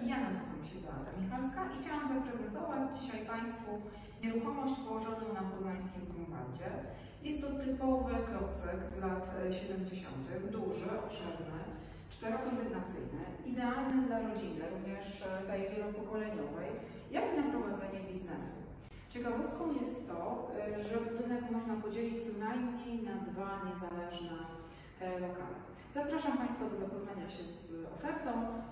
Ja nazywam się Beata Michalska i chciałam zaprezentować dzisiaj Państwu nieruchomość położoną na poznańskim Grunwaldzie. Jest to typowy klocek z lat 70., duży, obszerny, czterokondygnacyjny, idealny dla rodziny, również tej wielopokoleniowej, jak i na prowadzenie biznesu. Ciekawostką jest to, że budynek można podzielić co najmniej na dwa niezależne lokale. Zapraszam Państwa do zapoznania się z ofertą